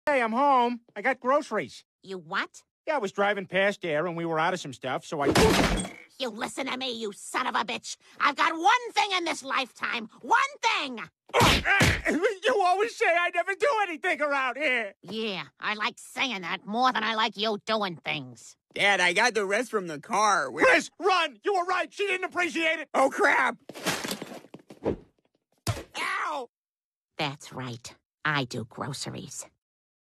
Hey, I'm home. I got groceries. You what? Yeah, I was driving past there and we were out of some stuff, so I... You listen to me, you son of a bitch. I've got one thing in this lifetime. One thing! You always say I never do anything around here. Yeah, I like saying that more than I like you doing things. Dad, I got the rest from the car. Chris, run! You were right. She didn't appreciate it. Oh, crap! Ow! That's right. I do groceries.